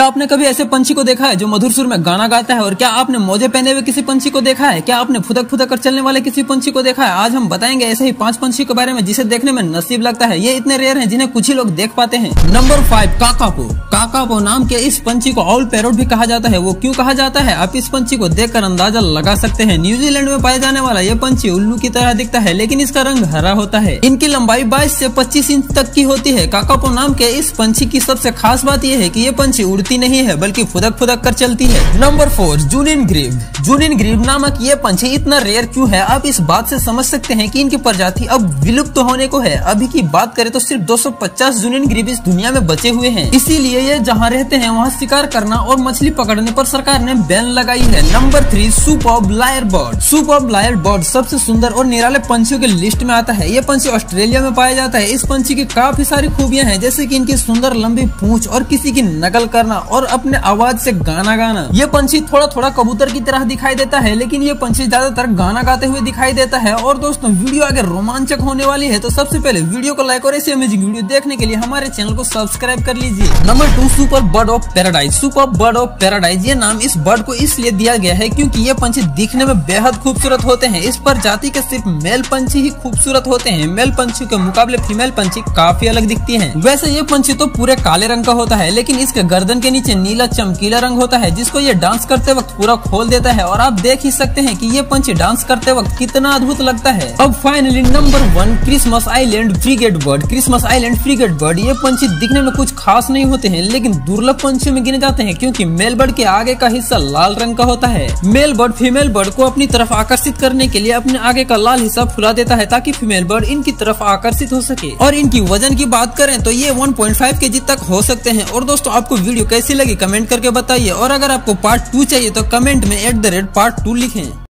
आपने कभी ऐसे पंछी को देखा है जो मधुर सुर में गाना गाता है? और क्या आपने मोजे पहने हुए किसी पंछी को देखा है? क्या आपने फुदक फुदक कर चलने वाले किसी पंछी को देखा है? आज हम बताएंगे ऐसे ही 5 पंछी के बारे में जिसे देखने में नसीब लगता है। ये इतने रेयर हैं जिन्हें कुछ ही लोग देख पाते हैं। Number 5, kakapo. काकापो नाम के इस पंछी को आउल पैरोट भी कहा जाता है। वो क्यों कहा जाता है, आप इस पंछी को देखकर अंदाजा लगा सकते हैं। न्यूजीलैंड में पाया जाने वाला ये पंछी उल्लू की तरह दिखता है, लेकिन इसका रंग हरा होता है। इनकी लंबाई 22 से 25 इंच तक की होती है। काकापो नाम के इस पंछी की सबसे खास बात यह है कि ये पंछी उड़ती नहीं है बल्कि फुदक फुदक कर चलती है। Number 4, Junin grebe. Junin grebe नामक ये पंछी इतना रेयर क्यों है, आप इस बात से समझ सकते हैं कि इनकी प्रजाति अब विलुप्त होने को है। अभी की बात करें तो सिर्फ 250 जूनिन ग्रीव इस दुनिया में बचे हुए हैं। इसीलिए ये जहाँ रहते हैं वहाँ शिकार करना और मछली पकड़ने पर सरकार ने बैन लगाई है। Number 3, superb lyre bird. Superb lyre bird सबसे सुंदर और निराले पंछियों के लिस्ट में आता है। ये पंछी ऑस्ट्रेलिया में पाया जाता है। इस पंछी की काफी सारी खूबियां हैं, जैसे कि इनकी सुंदर लंबी पूंछ और किसी की नकल करना और अपने आवाज से गाना गाना। ये पंछी थोड़ा थोड़ा कबूतर की तरह दिखाई देता है, लेकिन ये पंछी ज्यादातर गाना गाते हुए दिखाई देता है। और दोस्तों, वीडियो अगर रोमांचक होने वाली है तो सबसे पहले वीडियो को लाइक और ऐसी अमेजिंग वीडियो देखने के लिए हमारे चैनल को सब्सक्राइब कर लीजिए। Number 2, super bird of paradise. Super bird of paradise ये नाम इस बर्ड को इसलिए दिया गया है क्योंकि ये पंछी दिखने में बेहद खूबसूरत होते हैं। इस प्रजाति के सिर्फ मेल पंछी ही खूबसूरत होते हैं। मेल पंछी के मुकाबले फीमेल पंछी काफी अलग दिखती है। वैसे ये पंछी तो पूरे काले रंग का होता है, लेकिन इसके गर्दन के नीचे नीला चमकीला रंग होता है, जिसको ये डांस करते वक्त पूरा खोल देता है। और आप देख ही सकते हैं कि ये पंछी डांस करते वक्त कितना अद्भुत लगता है। अब finally number 1, Christmas Island frigate bird. Christmas Island frigate bird ये पंछी दिखने में कुछ खास नहीं होते हैं, लेकिन दुर्लभ पंछियों में गिने जाते हैं क्योंकि मेल बर्ड के आगे का हिस्सा लाल रंग का होता है। मेल बर्ड फीमेल बर्ड को अपनी तरफ आकर्षित करने के लिए अपने आगे का लाल हिस्सा फुला देता है ताकि फीमेल बर्ड इनकी तरफ आकर्षित हो सके। और इनकी वजन की बात करें तो ये 1.5 kg तक हो सकते हैं। और दोस्तों, आपको वीडियो कैसी लगी कमेंट करके बताइए। और अगर आपको पार्ट 2 चाहिए तो कमेंट में @part2 लिखें।